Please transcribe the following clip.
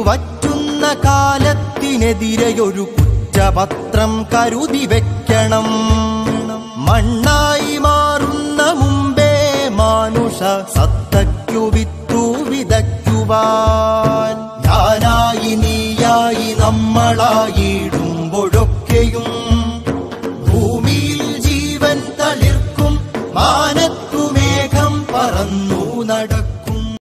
വറ്റുന്ന കാലത്തിനെതിരെയൊരു കുറ്റപത്രം കരുതി വെക്കണം. മണ്ണായി മാറുന്ന മുമ്പേ മാനുഷ സത്തയ്ക്കു വിത്തു വിതയ്ക്കുവാൻ ഞാനായി നീയായി നമ്മളായിടുമ്പോഴൊക്കെയും